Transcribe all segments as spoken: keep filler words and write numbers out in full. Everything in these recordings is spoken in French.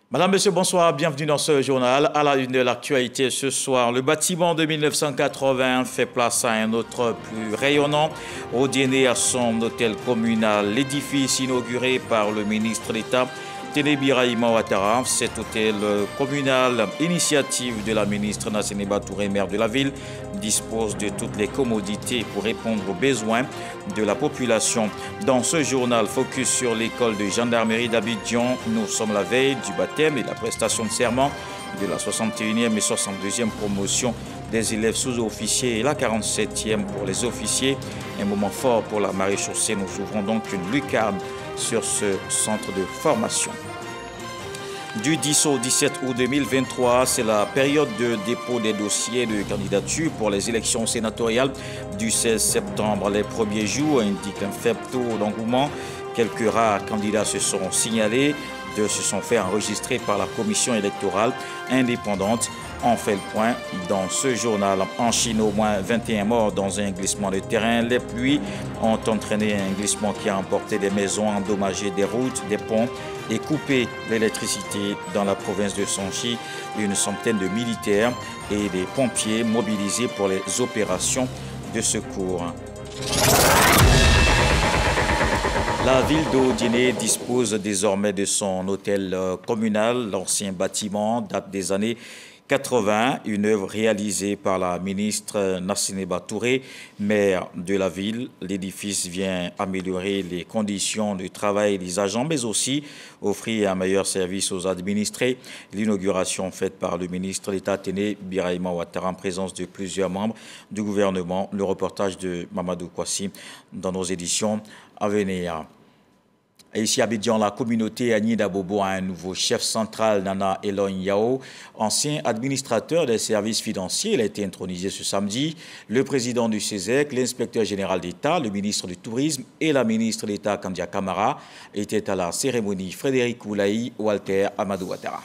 Madame, Monsieur, bonsoir, bienvenue dans ce journal. À la une de l'actualité ce soir, le bâtiment de mille neuf cent quatre-vingt fait place à un autre plus rayonnant. Au dîner à son hôtel communal, l'édifice inauguré par le ministre d'État, Téné Birahima Ouattara. Cet hôtel communal, initiative de la ministre Nasséné Touré, maire de la ville, dispose de toutes les commodités pour répondre aux besoins de la population. Dans ce journal, focus sur l'école de gendarmerie d'Abidjan. Nous sommes la veille du baptême et la prestation de serment de la soixante et unième et soixante-deuxième promotion des élèves sous-officiers et la quarante-septième pour les officiers. Un moment fort pour la maréchaussée. Nous ouvrons donc une lucarne sur ce centre de formation. Du dix au dix-sept août deux mille vingt-trois, c'est la période de dépôt des dossiers de candidature pour les élections sénatoriales du seize septembre. Les premiers jours indiquent un faible taux d'engouement. Quelques rares candidats se sont signalés, deux se sont fait enregistrer par la commission électorale indépendante. On fait le point dans ce journal. En Chine, au moins vingt et un morts dans un glissement de terrain. Les pluies ont entraîné un glissement qui a emporté des maisons, endommagé des routes, des ponts et coupé l'électricité dans la province de Sonchi. Une centaine de militaires et des pompiers mobilisés pour les opérations de secours. La ville d'Odéné dispose désormais de son hôtel communal. L'ancien bâtiment date des années quatre-vingt, une œuvre réalisée par la ministre Nasséné Touré, maire de la ville. L'édifice vient améliorer les conditions de travail des agents, mais aussi offrir un meilleur service aux administrés. L'inauguration faite par le ministre d'État Téné Birahima Ouattara en présence de plusieurs membres du gouvernement. Le reportage de Mamadou Kwasi dans nos éditions à venir. Et ici à Abidjan, la communauté Agni d'Abobo a un nouveau chef central, Nana Elon Yao, ancien administrateur des services financiers. Il a été intronisé ce samedi. Le président du C E S E C, l'inspecteur général d'État, le ministre du Tourisme et la ministre d'État Kandia Kamara étaient à la cérémonie. Frédéric Oulaï, Walter Amadou Ouattara.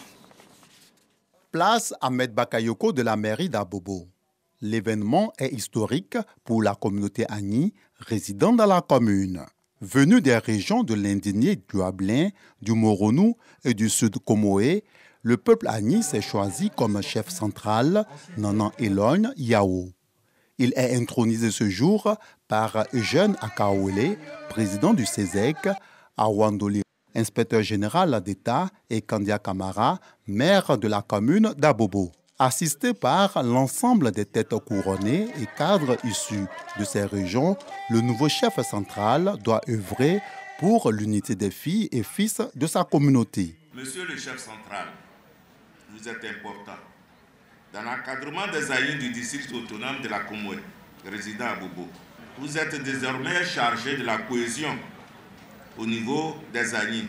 Place Ahmed Bakayoko de la mairie d'Abobo. L'événement est historique pour la communauté Agni résidant dans la commune. Venu des régions de l'Indigné, du Ablin, du Moronou et du Sud Comoé, le peuple Agni s'est choisi comme chef central Nana Elon Yao. Il est intronisé ce jour par Eugène Akaouele, président du C E S E C, Awandoli, inspecteur général d'État, et Kandia Kamara, maire de la commune d'Abobo. Assisté par l'ensemble des têtes couronnées et cadres issus de ces régions, le nouveau chef central doit œuvrer pour l'unité des filles et fils de sa communauté. Monsieur le chef central, vous êtes important. Dans l'encadrement des aïeux du district autonome de la Comoé, résident à Bobo, vous êtes désormais chargé de la cohésion au niveau des aïeux.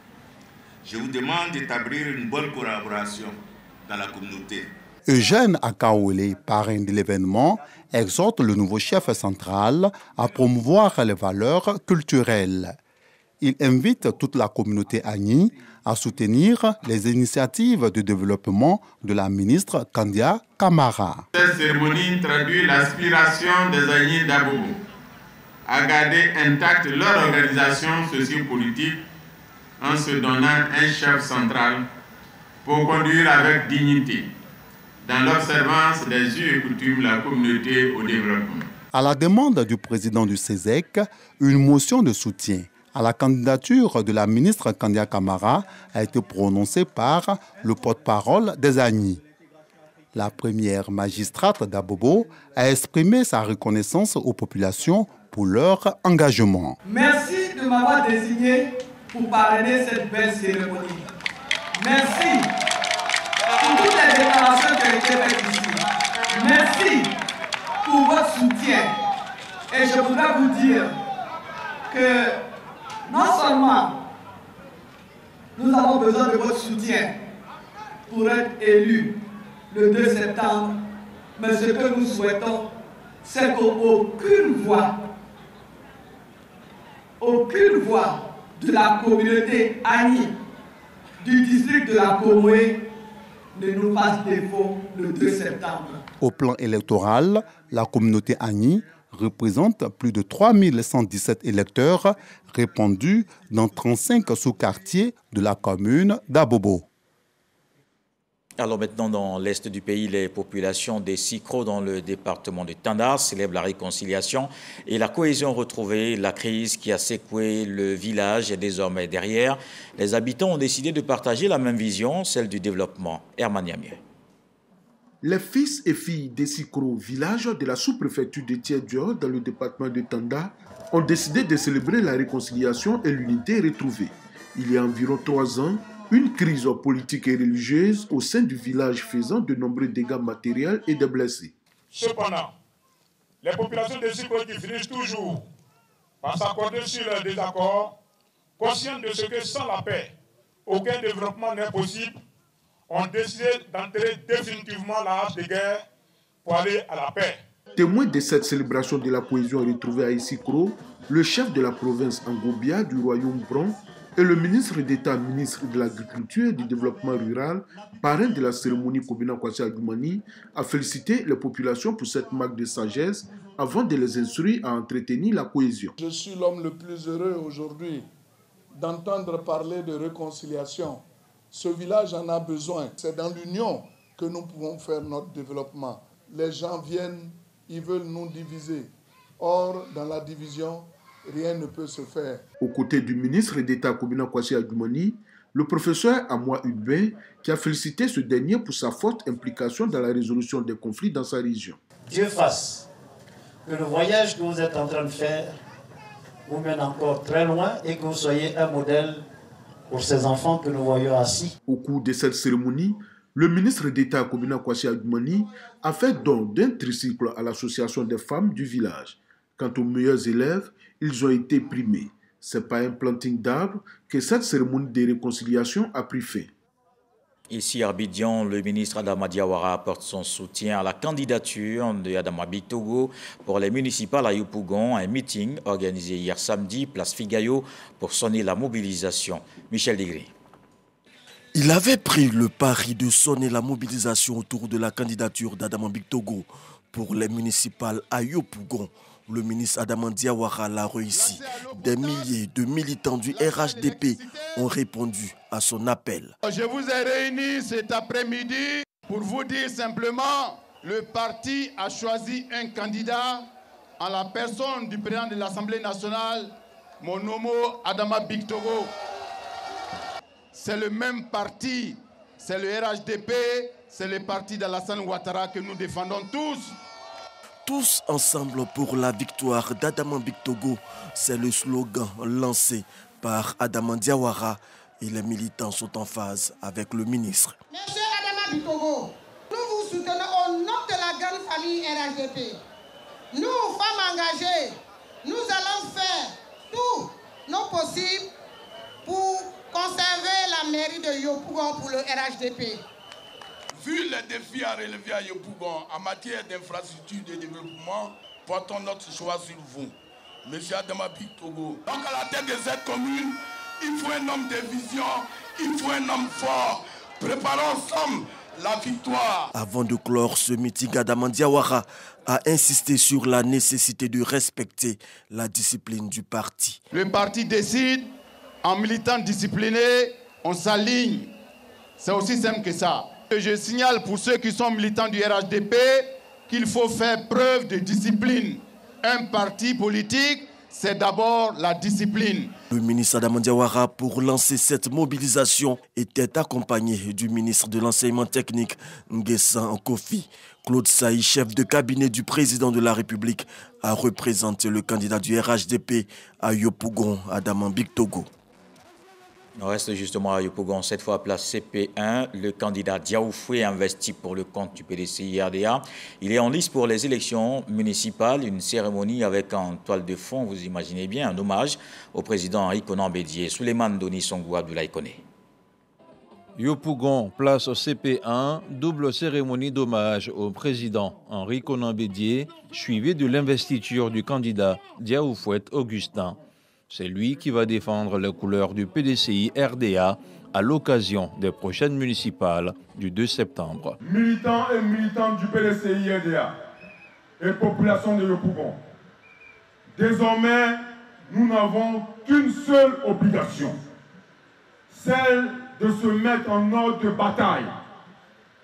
Je vous demande d'établir une bonne collaboration dans la communauté. Eugène Akaouele, parrain de l'événement, exhorte le nouveau chef central à promouvoir les valeurs culturelles. Il invite toute la communauté Agni à soutenir les initiatives de développement de la ministre Kandia Kamara. Cette cérémonie traduit l'aspiration des Agni d'Abobo à garder intacte leur organisation sociopolitique en se donnant un chef central pour conduire avec dignité, dans l'observance des us et coutumes, la communauté au développement. À la demande du président du C E S E C, une motion de soutien à la candidature de la ministre Kandia Kamara a été prononcée par le porte-parole des Agni. La première magistrate d'Abobo a exprimé sa reconnaissance aux populations pour leur engagement. Merci de m'avoir désigné pour parrainer cette belle cérémonie. Merci pour toutes les déclarations qui ont été faites ici. Merci pour votre soutien. Et je voudrais vous dire que non seulement nous avons besoin de votre soutien pour être élus le deux septembre, mais ce que nous souhaitons, c'est qu'aucune voix, aucune voix de la communauté Agni du district de la Comoé ne nous fasse défaut le deux septembre. Au plan électoral, la communauté Agni représente plus de trois mille cent dix-sept électeurs répandus dans trente-cinq sous-quartiers de la commune d'Abobo. Alors maintenant, dans l'est du pays, les populations des Sikro dans le département de Tanda célèbrent la réconciliation et la cohésion retrouvée. La crise qui a secoué le village est désormais derrière. Les habitants ont décidé de partager la même vision, celle du développement. Herman Yamie. Les fils et filles des Sikro, village de la sous-préfecture de Tiedjo dans le département de Tanda, ont décidé de célébrer la réconciliation et l'unité retrouvée. Il y a environ trois ans, une crise politique et religieuse au sein du village faisant de nombreux dégâts matériels et de blessés. Cependant, les populations de Sikro qui finissent toujours par s'accorder sur leurs désaccords, conscientes de ce que sans la paix, aucun développement n'est possible, ont décidé d'entrer définitivement la hache de guerre pour aller à la paix. Témoin de cette célébration de la cohésion retrouvée à Sikro, le chef de la province Angobia du royaume Bron et le ministre d'État, ministre de l'Agriculture et du Développement rural, parrain de la cérémonie Kobina Kwasi Agumani, a félicité les populations pour cette marque de sagesse avant de les instruire à entretenir la cohésion. Je suis l'homme le plus heureux aujourd'hui d'entendre parler de réconciliation. Ce village en a besoin. C'est dans l'union que nous pouvons faire notre développement. Les gens viennent, ils veulent nous diviser. Or, dans la division, rien ne peut se faire. Aux côtés du ministre d'État Kobina Kwasi Agumani, le professeur Amoa Udbe, qui a félicité ce dernier pour sa forte implication dans la résolution des conflits dans sa région. Dieu fasse que le voyage que vous êtes en train de faire vous mène encore très loin et que vous soyez un modèle pour ces enfants que nous voyons assis. Au cours de cette cérémonie, le ministre d'État Kobina Kwasi Agumani a fait don d'un tricycle à l'association des femmes du village. Quant aux meilleurs élèves, ils ont été primés. C'est par un planting d'arbres que cette cérémonie de réconciliation a pris fin. Ici à Abidjan, le ministre Adama Diawara apporte son soutien à la candidature de Adama Bictogo pour les municipales à Yopougon, un meeting organisé hier samedi, place Figayo, pour sonner la mobilisation. Michel Degré. Il avait pris le pari de sonner la mobilisation autour de la candidature d'Adama Bictogo pour les municipales à Yopougon. Le ministre Adama Diawara l'a réussi. Des milliers de militants du R H D P ont répondu à son appel. Je vous ai réunis cet après-midi pour vous dire simplement le parti a choisi un candidat en la personne du président de l'Assemblée nationale, mon homo Adama Bictogo. C'est le même parti, c'est le R H D P, c'est le parti d'Alassane Ouattara que nous défendons tous. Tous ensemble pour la victoire d'Adama Bictogo, c'est le slogan lancé par Adama Diawara et les militants sont en phase avec le ministre. Monsieur Adama Bictogo, nous vous soutenons au nom de la grande famille R H D P. Nous, femmes engagées, nous allons faire tout nos possible pour conserver la mairie de Yopougon pour le R H D P. Vu les défis à relever à Yopougon en matière d'infrastructure et de développement, portons notre choix sur vous, Monsieur Adama Bictogo. Donc à la tête de cette commune, il faut un homme de vision, il faut un homme fort. Préparons ensemble la victoire. Avant de clore ce meeting, Adama Diawara a insisté sur la nécessité de respecter la discipline du parti. Le parti décide, en militant discipliné, on s'aligne. C'est aussi simple que ça. Je signale pour ceux qui sont militants du R H D P qu'il faut faire preuve de discipline. Un parti politique, c'est d'abord la discipline. Le ministre Adama Diawara, pour lancer cette mobilisation, était accompagné du ministre de l'Enseignement technique, Nguessan Kofi. Claude Saï, chef de cabinet du président de la République, a représenté le candidat du R H D P à Yopougon, Adama Bictogo. On reste justement à Yopougon, cette fois à place C P un. Le candidat Diaoufoué investi pour le compte du P D C I R D A. Il est en lice pour les élections municipales. Une cérémonie avec en toile de fond, vous imaginez bien, un hommage au président Henri Konan Bédié. Souleymane Doni Songou Abdoulaye Koné. Yopougon, place au C P un, double cérémonie d'hommage au président Henri Konan Bédié, suivie de l'investiture du candidat Diaoufoué Augustin. C'est lui qui va défendre les couleurs du P D C I R D A à l'occasion des prochaines municipales du deux septembre. Militants et militantes du P D C I R D A et population de Yopougon, désormais, nous n'avons qu'une seule obligation, celle de se mettre en ordre de bataille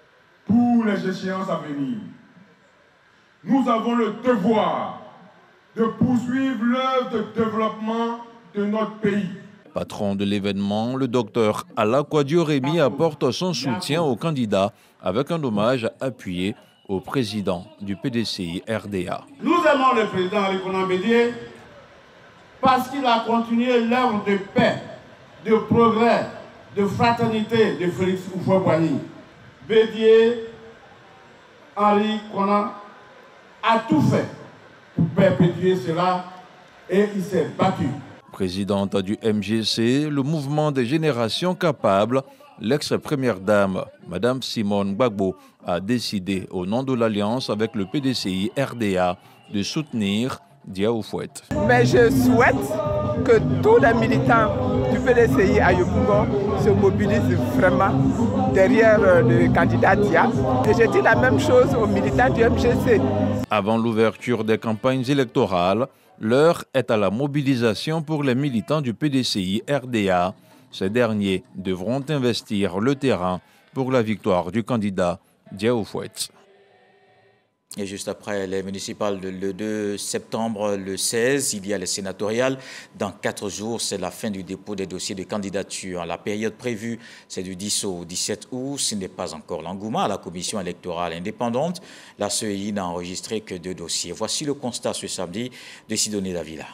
pour les échéances à venir. Nous avons le devoir de poursuivre l'œuvre de développement de notre pays. Patron de l'événement, le docteur Alakwadio Rémy apporte son soutien aux candidats avec un hommage appuyé au président du P D C I R D A. Nous aimons le président Rikonan Bédié parce qu'il a continué l'œuvre de paix, de progrès, de fraternité de Félix Houphouët-Boigny. Bédié, Henri Konan a tout fait pour perpétuer cela et il s'est battu. Présidente du M G C, le mouvement des générations capables, l'ex-première dame, Madame Simone Gbagbo, a décidé au nom de l'Alliance avec le P D C I R D A de soutenir Dia Oufouette. Mais je souhaite que tous les militants du P D C I à Yopougon se mobilisent vraiment derrière le candidat Dia. Et je dis la même chose aux militants du M G C. Avant l'ouverture des campagnes électorales, l'heure est à la mobilisation pour les militants du P D C I R D A. Ces derniers devront investir le terrain pour la victoire du candidat Dia Oufouette. Et juste après les municipales le deux septembre, le seize, il y a les sénatoriales. Dans quatre jours, c'est la fin du dépôt des dossiers de candidature. La période prévue, c'est du dix au dix-sept août. Ce n'est pas encore l'engouement à la commission électorale indépendante. La C E I n'a enregistré que deux dossiers. Voici le constat ce samedi de Sidonie Davila.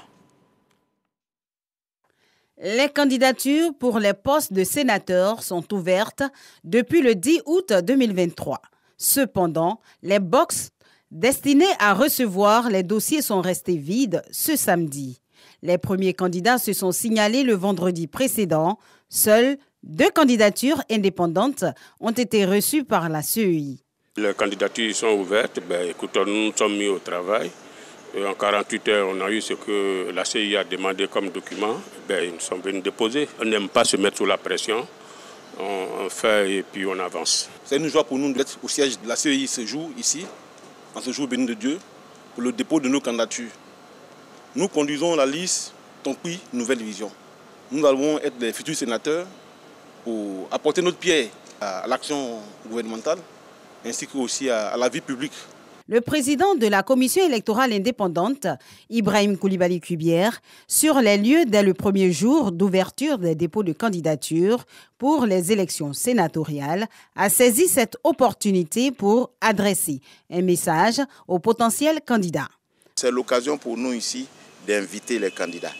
Les candidatures pour les postes de sénateurs sont ouvertes depuis le dix août deux mille vingt-trois. Cependant, les box destinés à recevoir les dossiers sont restés vides ce samedi. Les premiers candidats se sont signalés le vendredi précédent. Seules deux candidatures indépendantes ont été reçues par la C E I. Les candidatures sont ouvertes. Ben, écoute, nous nous sommes mis au travail. Et en quarante-huit heures, on a eu ce que la C E I a demandé comme document. Ben, nous sommes venus déposer. On n'aime pas se mettre sous la pression. On, on fait et puis on avance. C'est une joie pour nous d'être au siège de la C E I ce jour, ici, en ce jour béni de Dieu, pour le dépôt de nos candidatures. Nous conduisons la liste Tompi Nouvelle Vision. Nous allons être les futurs sénateurs pour apporter notre pierre à l'action gouvernementale ainsi qu'aussi à, à la vie publique. Le président de la commission électorale indépendante, Ibrahim Koulibaly Kubière, sur les lieux dès le premier jour d'ouverture des dépôts de candidature pour les élections sénatoriales, a saisi cette opportunité pour adresser un message aux potentiels candidats. C'est l'occasion pour nous ici d'inviter les candidats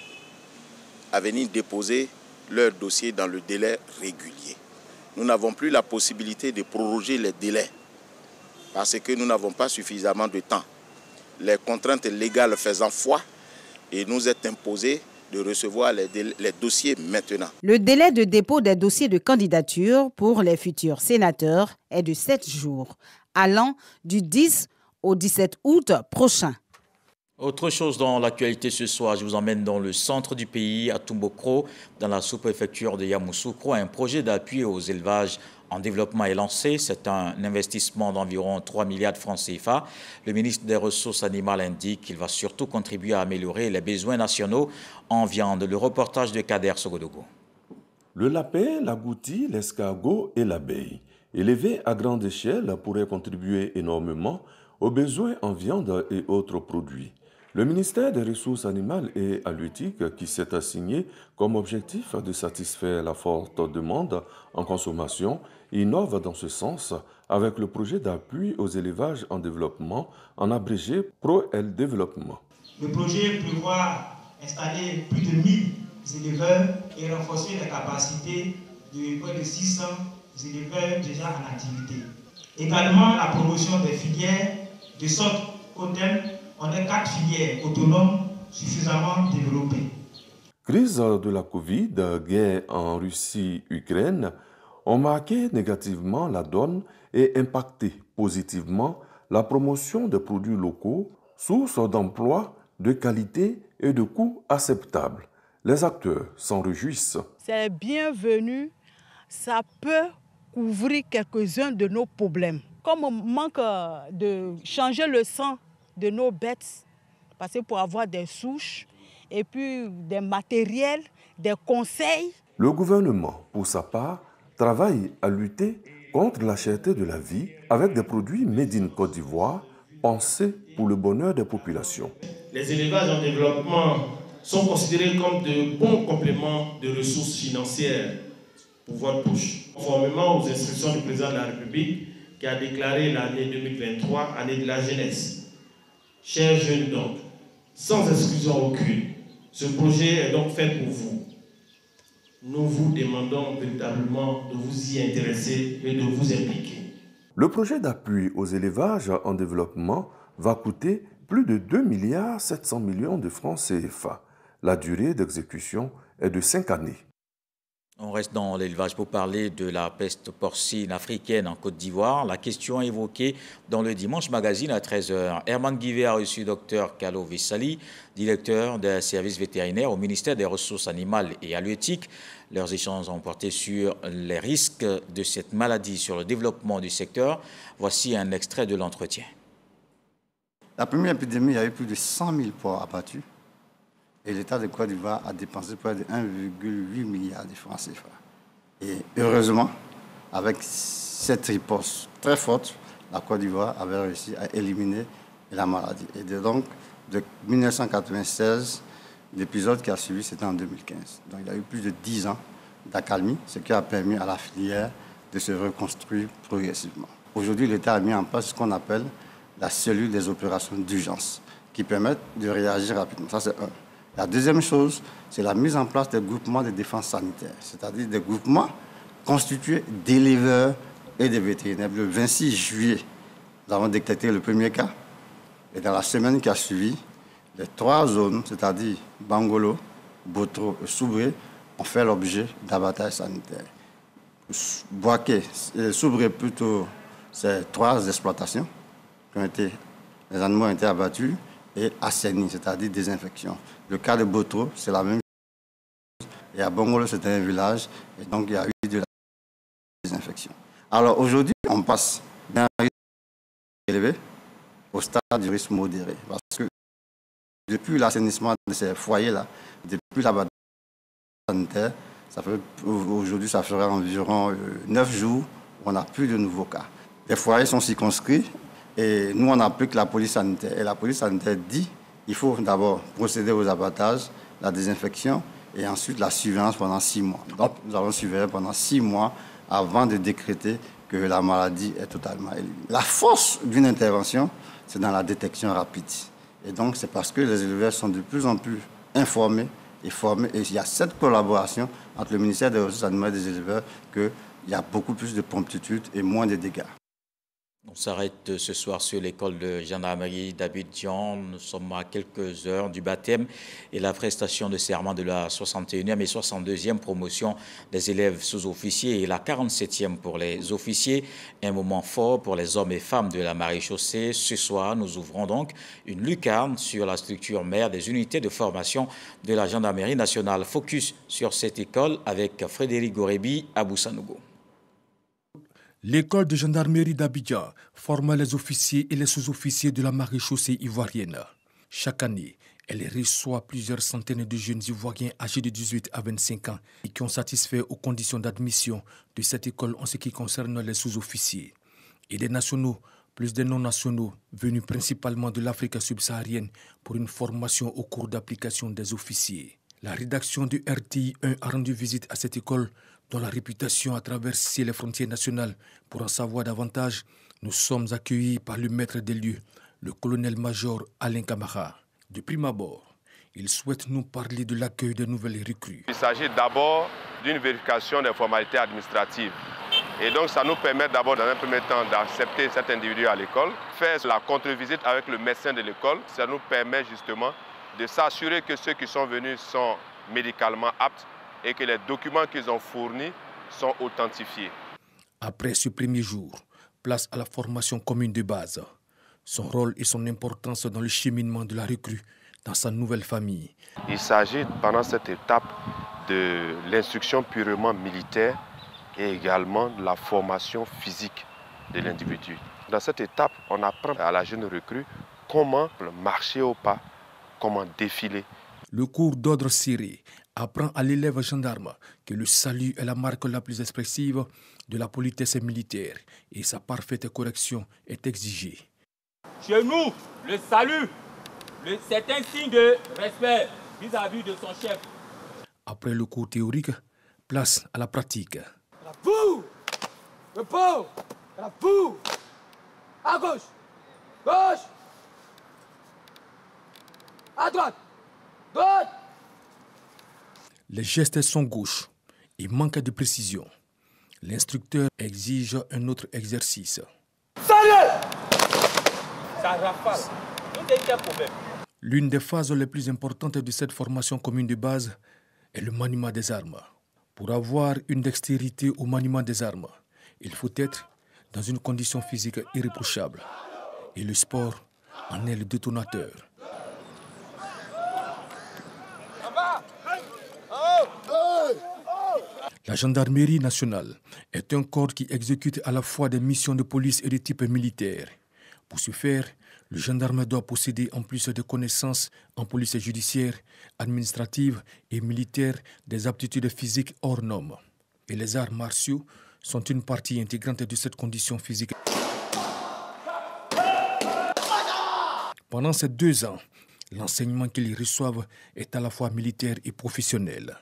à venir déposer leur dossier dans le délai régulier. Nous n'avons plus la possibilité de proroger les délais parce que nous n'avons pas suffisamment de temps. Les contraintes légales faisant foi, et nous est imposé de recevoir les, les dossiers maintenant. Le délai de dépôt des dossiers de candidature pour les futurs sénateurs est de sept jours, allant du dix au dix-sept août prochain. Autre chose dans l'actualité ce soir, je vous emmène dans le centre du pays, à Tumbokro, dans la sous-préfecture de Yamoussoukro. Un projet d'appui aux élevages en développement est lancé. C'est un investissement d'environ trois milliards de francs C F A. Le ministre des Ressources animales indique qu'il va surtout contribuer à améliorer les besoins nationaux en viande. Le reportage de Kader Sogodogo. Le lapin, l'agouti, l'escargot et l'abeille, élevés à grande échelle, pourraient contribuer énormément aux besoins en viande et autres produits. Le ministère des Ressources animales et halieutiques, qui s'est assigné comme objectif de satisfaire la forte demande en consommation, innove dans ce sens avec le projet d'appui aux élevages en développement, en abrégé Pro-El Développement. Le projet prévoit installer plus de mille éleveurs et renforcer les capacités de près de six cents éleveurs déjà en activité. Également la promotion des filières, de sorte qu'au terme, on a quatre filières autonomes suffisamment développées. Crise de la Covid, guerre en Russie-Ukraine ont marqué négativement la donne et impacté positivement la promotion des produits locaux, source d'emplois, de qualité et de coûts acceptables. Les acteurs s'en réjouissent. C'est bienvenu, ça peut couvrir quelques-uns de nos problèmes. Comme on manque de changer le sang de nos bêtes, parce que pour avoir des souches et puis des matériels, des conseils. Le gouvernement, pour sa part, travaille à lutter contre la cherté de la vie avec des produits made in Côte d'Ivoire pensés pour le bonheur des populations. Les élevages en développement sont considérés comme de bons compléments de ressources financières pour votre poche. Conformément aux instructions du président de la République qui a déclaré l'année deux mille vingt-trois année de la jeunesse. Chers jeunes donc, sans exclusion aucune, ce projet est donc fait pour vous. Nous vous demandons véritablement de vous y intéresser et de vous impliquer. Le projet d'appui aux élevages en développement va coûter plus de deux milliards sept cents millions de francs C F A. La durée d'exécution est de cinq années. On reste dans l'élevage pour parler de la peste porcine africaine en Côte d'Ivoire. La question évoquée dans le Dimanche Magazine à treize heures. Herman Guivet a reçu Dr Kalo Vissali, directeur des services vétérinaires au ministère des Ressources animales et halieutiques. Leurs échanges ont porté sur les risques de cette maladie sur le développement du secteur. Voici un extrait de l'entretien. La première épidémie, il y a eu plus de cent mille porcs abattus. Et l'État de Côte d'Ivoire a dépensé près de un virgule huit milliard de francs C F A. Et heureusement, avec cette riposte très forte, la Côte d'Ivoire avait réussi à éliminer la maladie. Et de, donc, de mille neuf cent quatre-vingt-seize, l'épisode qui a suivi, c'était en deux mille quinze. Donc il y a eu plus de dix ans d'accalmie, ce qui a permis à la filière de se reconstruire progressivement. Aujourd'hui, l'État a mis en place ce qu'on appelle la cellule des opérations d'urgence, qui permettent de réagir rapidement. Ça, c'est un. La deuxième chose, c'est la mise en place des groupements de défense sanitaire, c'est-à-dire des groupements constitués d'éleveurs et de vétérinaires. Le vingt-six juillet, nous avons détecté le premier cas. Et dans la semaine qui a suivi, les trois zones, c'est-à-dire Bangolo, Botro et Soubré, ont fait l'objet d'abattage sanitaire. Boaké, Soubré plutôt, c'est trois exploitations qui ont été, les animaux ont été abattus et assainis, c'est-à-dire désinfection. Le cas de Botro, c'est la même chose. Et à Bongolo, c'était un village, et donc il y a eu de la désinfection. Alors aujourd'hui, on passe d'un risque élevé au stade du risque modéré. Parce que depuis l'assainissement de ces foyers-là, depuis l'abattage sanitaire, ça fait, aujourd'hui, ça ferait environ neuf jours où on n'a plus de nouveaux cas. Les foyers sont circonscrits et nous, on applique la police sanitaire. Et la police sanitaire dit il faut d'abord procéder aux abattages, la désinfection et ensuite la surveillance pendant six mois. Donc, nous allons surveiller pendant six mois avant de décréter que la maladie est totalement éliminée. La force d'une intervention, c'est dans la détection rapide. Et donc, c'est parce que les éleveurs sont de plus en plus informés et formés. Et il y a cette collaboration entre le ministère des Ressources animales et des éleveurs qu'il y a beaucoup plus de promptitude et moins de dégâts. On s'arrête ce soir sur l'école de gendarmerie d'Abidjan. Nous sommes à quelques heures du baptême et la prestation de serment de la soixante et unième et soixante-deuxième promotion des élèves sous-officiers et la quarante-septième pour les officiers. Un moment fort pour les hommes et femmes de la maréchaussée. Ce soir, nous ouvrons donc une lucarne sur la structure mère des unités de formation de la gendarmerie nationale. Focus sur cette école avec Frédéric Gorebi à Boussanogo. L'école de gendarmerie d'Abidjan forme les officiers et les sous-officiers de la maréchaussée ivoirienne. Chaque année, elle reçoit plusieurs centaines de jeunes ivoiriens âgés de dix-huit à vingt-cinq ans et qui ont satisfait aux conditions d'admission de cette école en ce qui concerne les sous-officiers. Et des nationaux, plus des non-nationaux, venus principalement de l'Afrique subsaharienne pour une formation au cours d'application des officiers. La rédaction du R T I un a rendu visite à cette école dont la réputation a traversé les frontières nationales. Pour en savoir davantage, nous sommes accueillis par le maître des lieux, le colonel-major Alain Camara. De prime abord, il souhaite nous parler de l'accueil de nouvelles recrues. Il s'agit d'abord d'une vérification des formalités administratives. Et donc ça nous permet d'abord dans un premier temps d'accepter cet individu à l'école, faire la contre-visite avec le médecin de l'école. Ça nous permet justement de s'assurer que ceux qui sont venus sont médicalement aptes et que les documents qu'ils ont fournis sont authentifiés. Après ce premier jour, place à la formation commune de base. Son rôle et son importance dans le cheminement de la recrue dans sa nouvelle famille. Il s'agit pendant cette étape de l'instruction purement militaire et également de la formation physique de l'individu. Dans cette étape, on apprend à la jeune recrue comment marcher au pas, comment défiler. Le cours d'ordre serré apprend à l'élève gendarme que le salut est la marque la plus expressive de la politesse militaire et sa parfaite correction est exigée. Chez nous, le salut, c'est un signe de respect vis-à-vis de son chef. Après le cours théorique, place à la pratique. La boue, repos, la boue, à gauche, gauche, à droite, droite. Les gestes sont gauches et manquent de précision. L'instructeur exige un autre exercice. Salut! Ça rafale. Quel problème? L'une des phases les plus importantes de cette formation commune de base est le maniement des armes. Pour avoir une dextérité au maniement des armes, il faut être dans une condition physique irréprochable. Et le sport en est le détonateur. La gendarmerie nationale est un corps qui exécute à la fois des missions de police et de type militaire. Pour ce faire, le gendarme doit posséder en plus de connaissances en police judiciaire, administrative et militaire des aptitudes physiques hors normes. Et les arts martiaux sont une partie intégrante de cette condition physique. Pendant ces deux ans, l'enseignement qu'ils reçoivent est à la fois militaire et professionnel.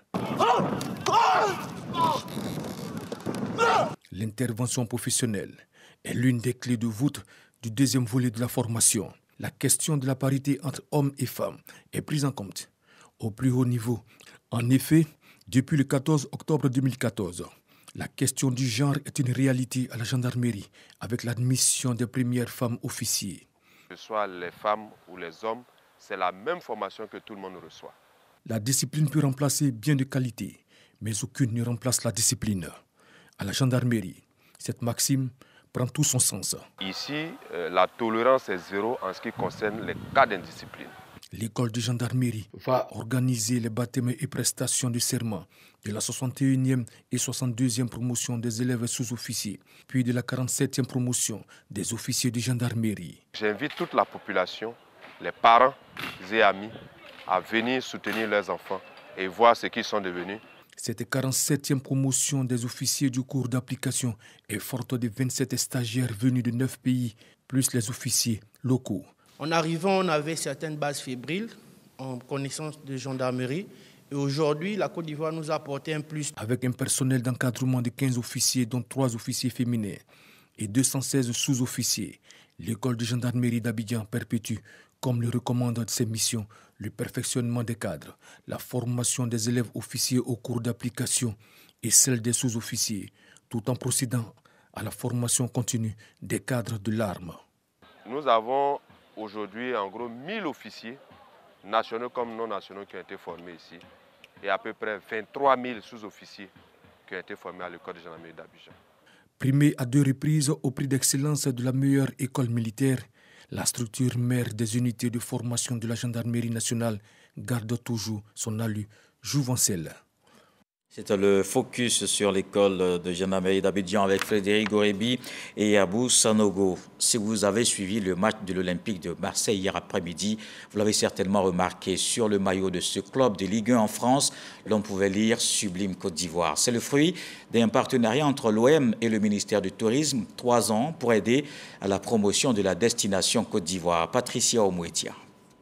L'intervention professionnelle est l'une des clés de voûte du deuxième volet de la formation. La question de la parité entre hommes et femmes est prise en compte au plus haut niveau. En effet, depuis le quatorze octobre deux mille quatorze, la question du genre est une réalité à la gendarmerie avec l'admission des premières femmes officiers. Que ce soit les femmes ou les hommes, c'est la même formation que tout le monde reçoit. La discipline peut remplacer bien de qualités, mais aucune ne remplace la discipline. À la gendarmerie, cette maxime prend tout son sens. Ici, euh, la tolérance est zéro en ce qui concerne les cas d'indiscipline. L'école de gendarmerie va organiser les baptêmes et prestations de serment de la soixante et unième et soixante-deuxième promotion des élèves sous-officiers, puis de la quarante-septième promotion des officiers de gendarmerie. J'invite toute la population, les parents et amis, à venir soutenir leurs enfants et voir ce qu'ils sont devenus. Cette quarante-septième promotion des officiers du cours d'application est forte de vingt-sept stagiaires venus de neuf pays, plus les officiers locaux. En arrivant, on avait certaines bases fébriles en connaissance de gendarmerie. Et aujourd'hui, la Côte d'Ivoire nous a apporté un plus. Avec un personnel d'encadrement de quinze officiers, dont trois officiers féminins et deux cent seize sous-officiers, l'école de gendarmerie d'Abidjan perpétue, comme le recommandent ses missions, le perfectionnement des cadres, la formation des élèves officiers au cours d'application et celle des sous-officiers, tout en procédant à la formation continue des cadres de l'arme. Nous avons aujourd'hui en gros mille officiers, nationaux comme non nationaux, qui ont été formés ici, et à peu près vingt-trois mille sous-officiers qui ont été formés à l'école de gendarmerie d'Abidjan. Primé à deux reprises au prix d'excellence de la meilleure école militaire, la structure mère des unités de formation de la gendarmerie nationale garde toujours son allure jouvencelle. C'était le focus sur l'école de gendarmerie d'Abidjan avec Frédéric Gorebi et Abou Sanogo. Si vous avez suivi le match de l'Olympique de Marseille hier après-midi, vous l'avez certainement remarqué sur le maillot de ce club de Ligue un en France, l'on pouvait lire Sublime Côte d'Ivoire. C'est le fruit d'un partenariat entre l'O M et le ministère du Tourisme, trois ans pour aider à la promotion de la destination Côte d'Ivoire. Patricia Omouetia.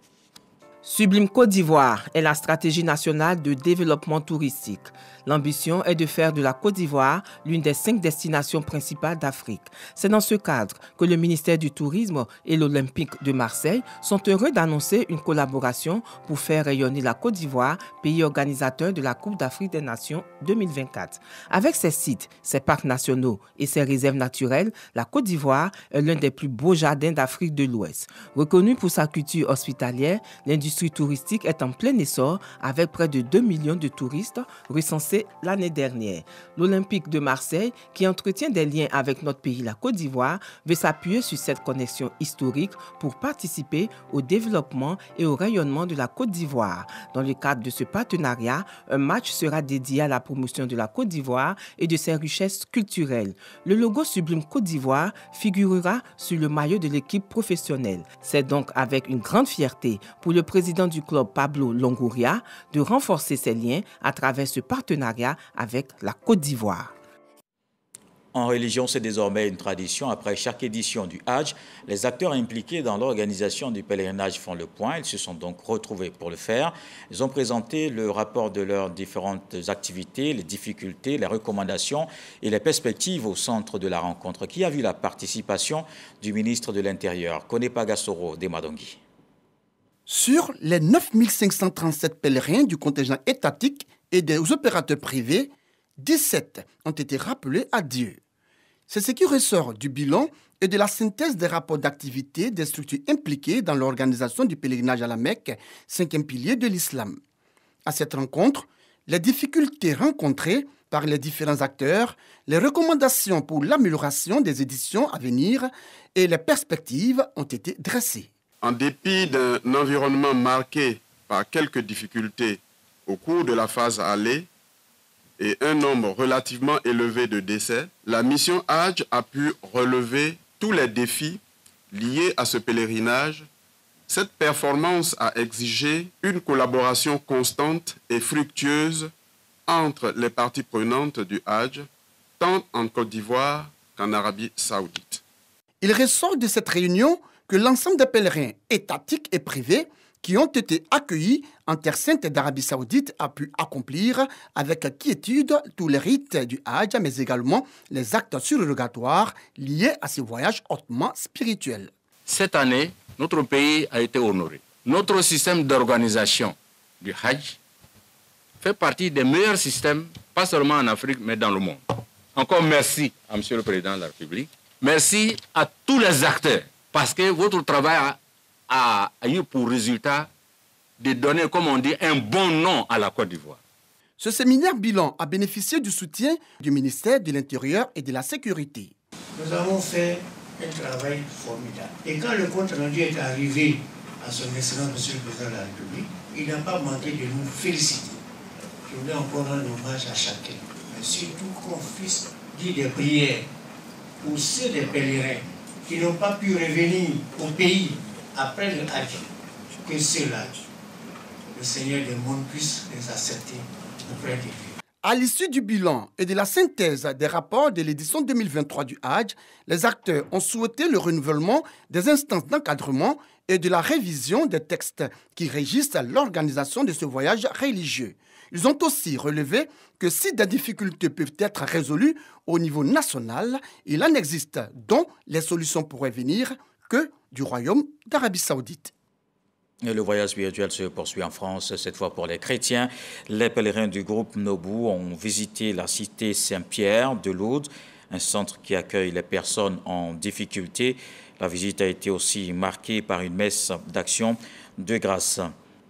Sublime Côte d'Ivoire est la stratégie nationale de développement touristique. L'ambition est de faire de la Côte d'Ivoire l'une des cinq destinations principales d'Afrique. C'est dans ce cadre que le ministère du Tourisme et l'Olympique de Marseille sont heureux d'annoncer une collaboration pour faire rayonner la Côte d'Ivoire, pays organisateur de la Coupe d'Afrique des Nations deux mille vingt-quatre. Avec ses sites, ses parcs nationaux et ses réserves naturelles, la Côte d'Ivoire est l'un des plus beaux jardins d'Afrique de l'Ouest. Reconnue pour sa culture hospitalière, l'industrie touristique est en plein essor avec près de deux millions de touristes recensés l'année dernière. L'Olympique de Marseille, qui entretient des liens avec notre pays, la Côte d'Ivoire, veut s'appuyer sur cette connexion historique pour participer au développement et au rayonnement de la Côte d'Ivoire. Dans le cadre de ce partenariat, un match sera dédié à la promotion de la Côte d'Ivoire et de ses richesses culturelles. Le logo Sublime Côte d'Ivoire figurera sur le maillot de l'équipe professionnelle. C'est donc avec une grande fierté pour le président président du club Pablo Longoria de renforcer ses liens à travers ce partenariat avec la Côte d'Ivoire. En religion, c'est désormais une tradition. Après chaque édition du Hajj, les acteurs impliqués dans l'organisation du pèlerinage font le point. Ils se sont donc retrouvés pour le faire. Ils ont présenté le rapport de leurs différentes activités, les difficultés, les recommandations et les perspectives au centre de la rencontre, qui a vu la participation du ministre de l'Intérieur, Konepa Gassoro Demadongui. Sur les neuf mille cinq cent trente-sept pèlerins du contingent étatique et des opérateurs privés, dix-sept ont été rappelés à Dieu. C'est ce qui ressort du bilan et de la synthèse des rapports d'activité des structures impliquées dans l'organisation du pèlerinage à la Mecque, cinquième pilier de l'islam. À cette rencontre, les difficultés rencontrées par les différents acteurs, les recommandations pour l'amélioration des éditions à venir et les perspectives ont été dressées. En dépit d'un environnement marqué par quelques difficultés au cours de la phase aller, et un nombre relativement élevé de décès, la mission Hajj a pu relever tous les défis liés à ce pèlerinage. Cette performance a exigé une collaboration constante et fructueuse entre les parties prenantes du Hajj, tant en Côte d'Ivoire qu'en Arabie Saoudite. Il ressort de cette réunion que l'ensemble des pèlerins étatiques et privés qui ont été accueillis en Terre Sainte d'Arabie Saoudite a pu accomplir avec quiétude tous les rites du Hajj, mais également les actes surrogatoires liés à ces voyages hautement spirituels. Cette année, notre pays a été honoré. Notre système d'organisation du Hajj fait partie des meilleurs systèmes, pas seulement en Afrique, mais dans le monde. Encore merci à M. le Président de la République. Merci à tous les acteurs, parce que votre travail a a eu pour résultat de donner, comme on dit, un bon nom à la Côte d'Ivoire. Ce séminaire bilan a bénéficié du soutien du ministère de l'Intérieur et de la Sécurité. Nous avons fait un travail formidable. Et quand le compte rendu est arrivé à son Excellence, Monsieur le Président de la République, il n'a pas manqué de nous féliciter. Je voulais encore rendre hommage à chacun, mais surtout qu'on puisse dire des prières pour ceux des pèlerins qui n'ont pas pu revenir au pays après le Hajj, que ceux-là, le Seigneur des mondes puisse les accepter auprès de Dieu. À l'issue du bilan et de la synthèse des rapports de l'édition deux mille vingt-trois du Hajj, les acteurs ont souhaité le renouvellement des instances d'encadrement et de la révision des textes qui régissent l'organisation de ce voyage religieux. Ils ont aussi relevé que si des difficultés peuvent être résolues au niveau national, il en existe dont les solutions pourraient venir que du Royaume d'Arabie Saoudite. Et le voyage spirituel se poursuit en France, cette fois pour les chrétiens. Les pèlerins du groupe Nobou ont visité la cité Saint-Pierre de Lourdes, un centre qui accueille les personnes en difficulté. La visite a été aussi marquée par une messe d'action de grâce.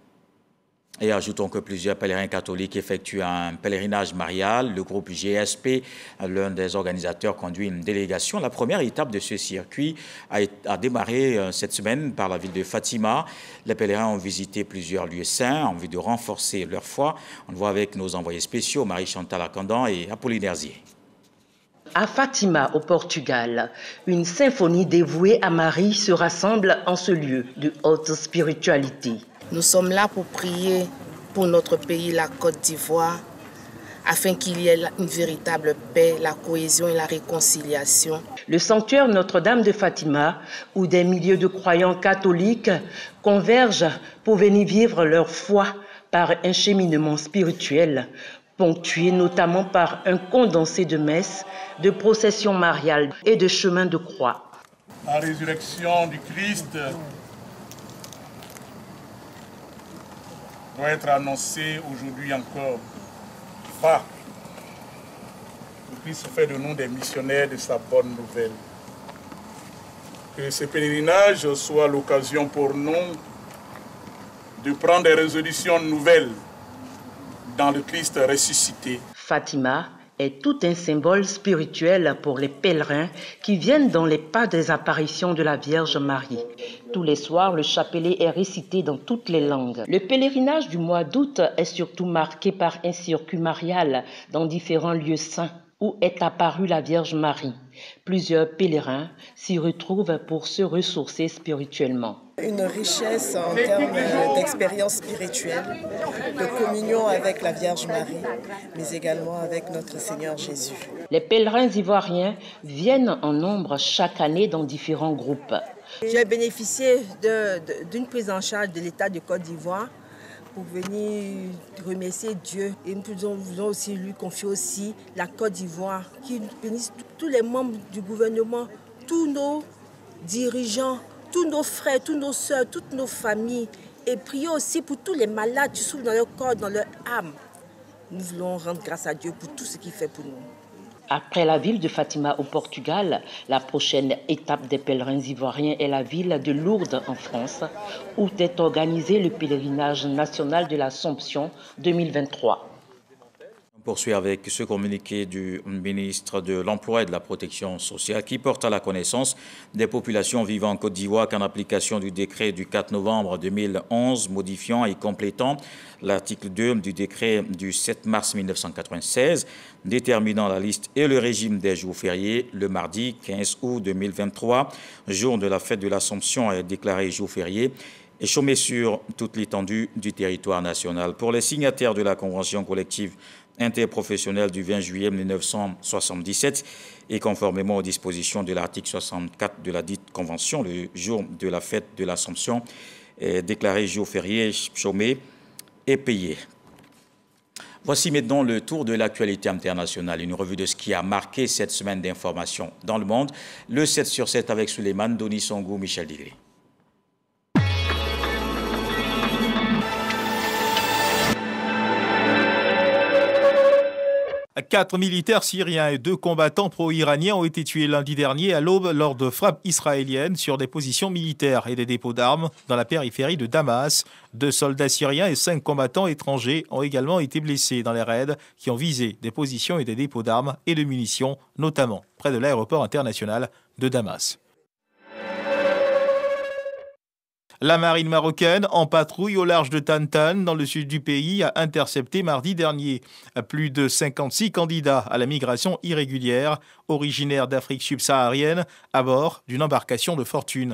Et ajoutons que plusieurs pèlerins catholiques effectuent un pèlerinage marial. Le groupe G S P, l'un des organisateurs, conduit une délégation. La première étape de ce circuit a, a démarré cette semaine par la ville de Fatima. Les pèlerins ont visité plusieurs lieux saints en vue de renforcer leur foi. On le voit avec nos envoyés spéciaux, Marie-Chantal Akandan et Apolline Herzier. À Fatima, au Portugal, une symphonie dévouée à Marie se rassemble en ce lieu de haute spiritualité. Nous sommes là pour prier pour notre pays, la Côte d'Ivoire, afin qu'il y ait une véritable paix, la cohésion et la réconciliation. Le sanctuaire Notre-Dame de Fatima, où des milliers de croyants catholiques convergent pour venir vivre leur foi par un cheminement spirituel, ponctué notamment par un condensé de messes, de processions mariales et de chemins de croix. La résurrection du Christ doit être annoncée aujourd'hui encore. Va, le Christ fait de nous des missionnaires de sa bonne nouvelle. Que ce pèlerinage soit l'occasion pour nous de prendre des résolutions nouvelles dans le Christ ressuscité. Fatima est tout un symbole spirituel pour les pèlerins qui viennent dans les pas des apparitions de la Vierge Marie. Tous les soirs, le chapelet est récité dans toutes les langues. Le pèlerinage du mois d'août est surtout marqué par un circuit marial dans différents lieux saints. où est apparue la Vierge Marie. Plusieurs pèlerins s'y retrouvent pour se ressourcer spirituellement. Une richesse en termes d'expérience spirituelle, de communion avec la Vierge Marie, mais également avec notre Seigneur Jésus. Les pèlerins ivoiriens viennent en nombre chaque année dans différents groupes. J'ai bénéficié d'une prise en charge de l'État de Côte d'Ivoire pour venir remercier Dieu. Et nous voulons aussi lui confier aussi la Côte d'Ivoire, qui bénisse tous les membres du gouvernement, tous nos dirigeants, tous nos frères, tous nos sœurs, toutes nos familles. Et prier aussi pour tous les malades qui souffrent dans leur corps, dans leur âme. Nous voulons rendre grâce à Dieu pour tout ce qu'il fait pour nous. Après la ville de Fatima au Portugal, la prochaine étape des pèlerins ivoiriens est la ville de Lourdes en France, où est organisé le pèlerinage national de l'Assomption deux mille vingt-trois. On poursuit avec ce communiqué du ministre de l'Emploi et de la Protection sociale qui porte à la connaissance des populations vivant en Côte d'Ivoire qu'en application du décret du quatre novembre deux mille onze modifiant et complétant l'article deux du décret du sept mars mille neuf cent quatre-vingt-seize déterminant la liste et le régime des jours fériés, le mardi quinze août deux mille vingt-trois, jour de la fête de l'Assomption est déclaré jour férié et chômé sur toute l'étendue du territoire national. Pour les signataires de la Convention collective interprofessionnelle du vingt juillet mille neuf cent soixante-dix-sept et conformément aux dispositions de l'article soixante-quatre de la dite convention, le jour de la fête de l'Assomption est déclaré jour férié, chômé et payé. Voici maintenant le tour de l'actualité internationale, une revue de ce qui a marqué cette semaine d'information dans le monde. Le sept sur sept avec Suleiman, Doni Songou, Michel Digré. Quatre militaires syriens et deux combattants pro-iraniens ont été tués lundi dernier à l'aube lors de frappes israéliennes sur des positions militaires et des dépôts d'armes dans la périphérie de Damas. Deux soldats syriens et cinq combattants étrangers ont également été blessés dans les raids qui ont visé des positions et des dépôts d'armes et de munitions, notamment près de l'aéroport international de Damas. La marine marocaine, en patrouille au large de Tantan, dans le sud du pays, a intercepté mardi dernier plus de cinquante-six candidats à la migration irrégulière, originaires d'Afrique subsaharienne, à bord d'une embarcation de fortune.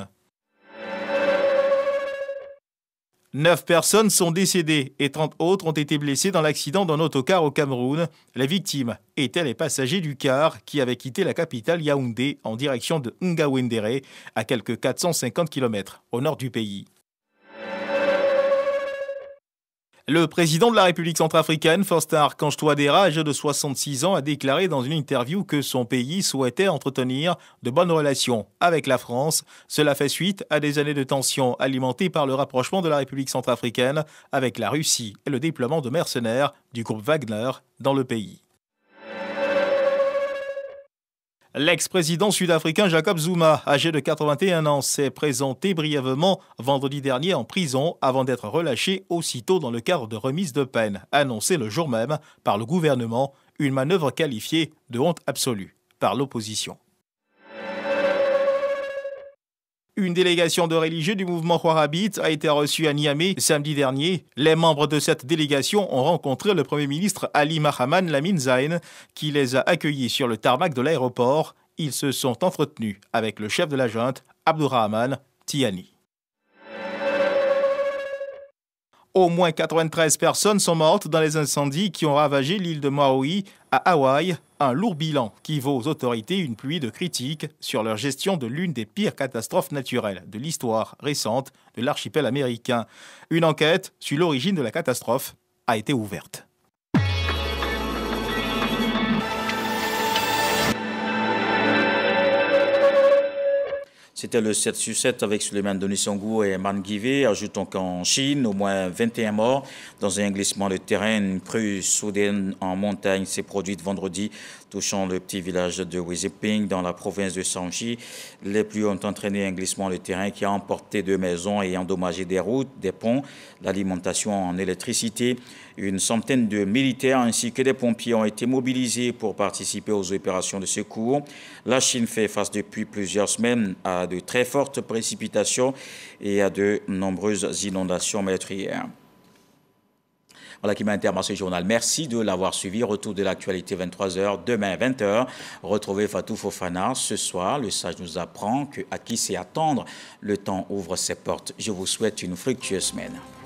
Neuf personnes sont décédées et trente autres ont été blessées dans l'accident d'un autocar au Cameroun. Les victimes étaient les passagers du car qui avaient quitté la capitale Yaoundé en direction de Ngawendere, à quelques quatre cent cinquante kilomètres au nord du pays. Le président de la République centrafricaine, Faustin Archange Touadéra, âgé de soixante-six ans, a déclaré dans une interview que son pays souhaitait entretenir de bonnes relations avec la France. Cela fait suite à des années de tensions alimentées par le rapprochement de la République centrafricaine avec la Russie et le déploiement de mercenaires du groupe Wagner dans le pays. L'ex-président sud-africain Jacob Zuma, âgé de quatre-vingt-un ans, s'est présenté brièvement vendredi dernier en prison avant d'être relâché aussitôt dans le cadre de remise de peine, annoncée le jour même par le gouvernement, une manœuvre qualifiée de honte absolue par l'opposition. Une délégation de religieux du mouvement wahhabite a été reçue à Niamey samedi dernier. Les membres de cette délégation ont rencontré le Premier ministre Ali Mahaman Lamine Zayn, qui les a accueillis sur le tarmac de l'aéroport. Ils se sont entretenus avec le chef de la junte, Abdourahmane Tiani. Au moins quatre-vingt-treize personnes sont mortes dans les incendies qui ont ravagé l'île de Maui à Hawaï, un lourd bilan qui vaut aux autorités une pluie de critiques sur leur gestion de l'une des pires catastrophes naturelles de l'histoire récente de l'archipel américain. Une enquête sur l'origine de la catastrophe a été ouverte. C'était le sept sur sept avec Suleiman Donisongou et Man Guivé. Ajoutons qu'en Chine, au moins vingt et un morts dans un glissement de terrain. Une crue soudaine en montagne s'est produite vendredi, touchant le petit village de Wiziping dans la province de Shanxi. Les pluies ont entraîné un glissement de terrain qui a emporté deux maisons et endommagé des routes, des ponts, l'alimentation en électricité. Une centaine de militaires ainsi que des pompiers ont été mobilisés pour participer aux opérations de secours. La Chine fait face depuis plusieurs semaines à de très fortes précipitations et à de nombreuses inondations meurtrières. Voilà qui m'a terminé ce journal. Merci de l'avoir suivi. Retour de l'actualité vingt-trois heures, demain vingt heures. Retrouvez Fatou Fofana ce soir. Le sage nous apprend que à qui sait attendre, le temps ouvre ses portes. Je vous souhaite une fructueuse semaine.